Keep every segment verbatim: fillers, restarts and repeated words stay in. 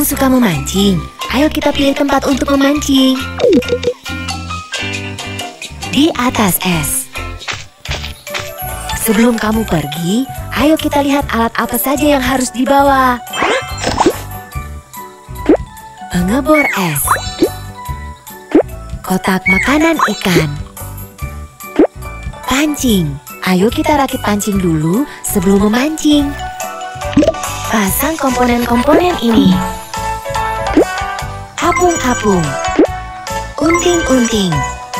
Kamu suka memancing? Ayo kita pilih tempat untuk memancing. Di atas es. Sebelum kamu pergi, ayo kita lihat alat apa saja yang harus dibawa. Pengebor es. Kotak makanan ikan. Pancing. Ayo kita rakit pancing dulu sebelum memancing. Pasang komponen-komponen ini. Apung-apung. Unting-unting.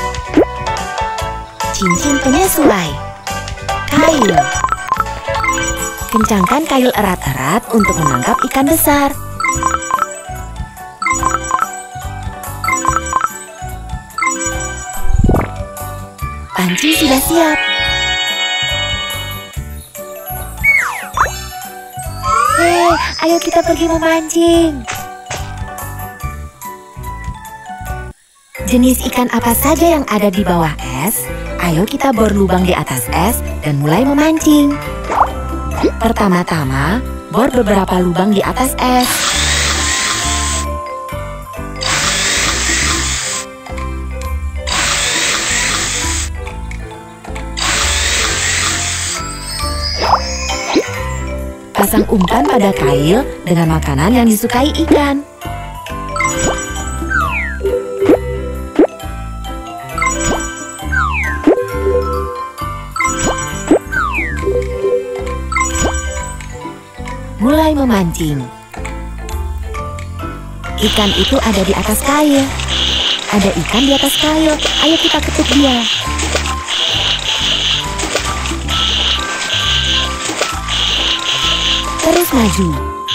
Cincin penyesuai. Kail. Kencangkan kail erat-erat untuk menangkap ikan besar. Pancing sudah siap. Hei, ayo kita pergi memancing. Jenis ikan apa saja yang ada di bawah es? Ayo kita bor lubang di atas es dan mulai memancing. Pertama-tama, bor beberapa lubang di atas es. Pasang umpan pada kail dengan makanan yang disukai ikan. Mulai memancing. Ikan itu ada di atas kail. Ada ikan di atas kail. Ayo kita ketuk dia. Terus maju.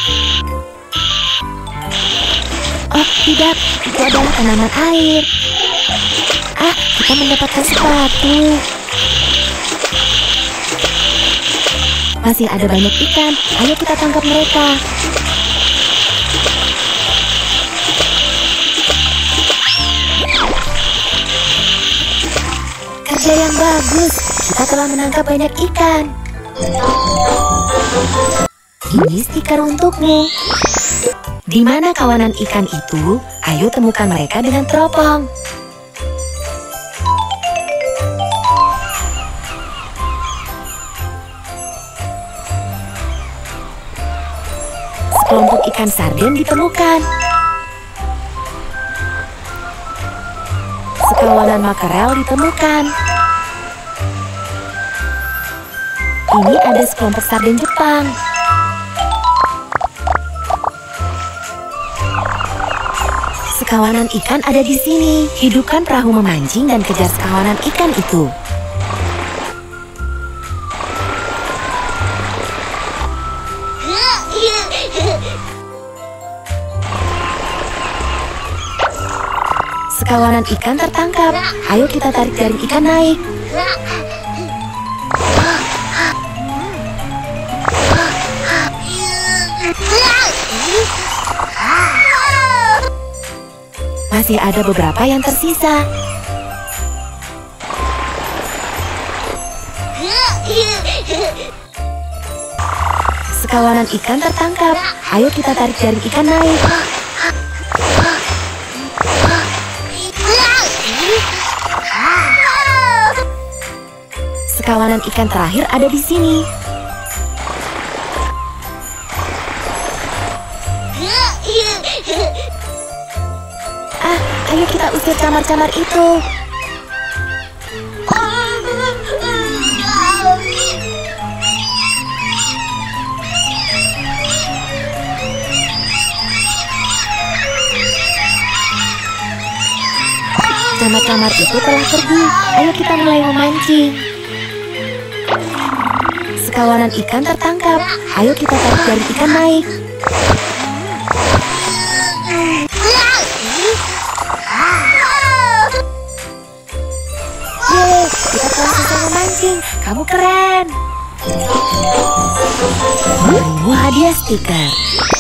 Oh, tidak. Itu adalah tanaman air. Ah, kita mendapatkan sepatu. Masih ada banyak ikan. Ayo kita tangkap mereka. Kerja yang bagus. Kita telah menangkap banyak ikan. Ini stiker untukmu. Di mana kawanan ikan itu? Ayo temukan mereka dengan teropong. Sekelompok ikan sarden ditemukan. Sekawanan makarel ditemukan. Ini ada sekelompok sarden Jepang. Sekawanan ikan ada di sini. Hidupkan perahu memancing dan kejar sekawanan ikan itu. Sekawanan ikan tertangkap. Ayo kita tarik jaring ikan naik. Masih ada beberapa yang tersisa. Sekawanan ikan tertangkap. Ayo kita tarik jaring ikan naik. Sekawanan ikan terakhir ada di sini. Ah, ayo kita usir camar-camar itu. Camar-camar itu telah pergi. Ayo kita mulai memancing. Sekawanan ikan tertangkap. Ayo kita tarik jaring ikan naik. Yeay, kita telah selesai memancing. Kamu keren. Berimu hadiah stiker.